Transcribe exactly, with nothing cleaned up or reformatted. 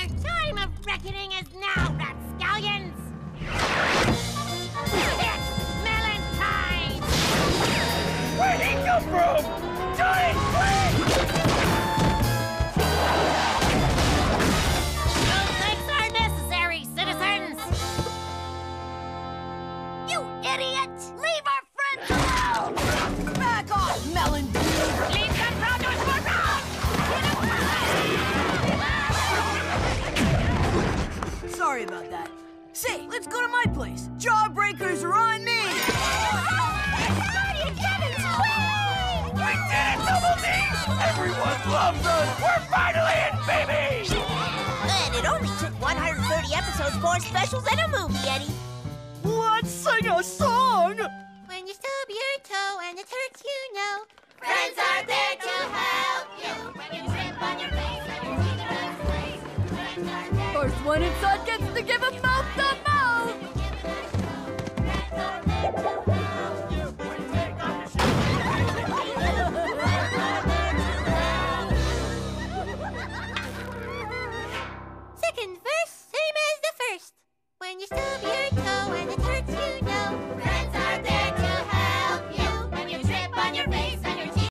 The time of reckoning is now, rapscallions! It's melon time! Where'd he come from? Johnny, please! No thanks are necessary, citizens! You idiot! Leave our friends alone! Back off, Melon! Leave that produce alone! Sorry about that. Say, let's go to my place. Jawbreakers are on me! We did it, Double D! Everyone loves us! We're finally in, baby! And it only took one hundred thirty episodes, four specials, and a movie, Eddie. Let's sing a song! When you stub your toe and it hurts, you know, friends are there to help you. When you trip on your face and your teeth are misplaced, friends are there. First one inside gets to give a mouth to mouth. Friends are there to help you. When you take off your shoes. Second verse, same as the first. When you stub your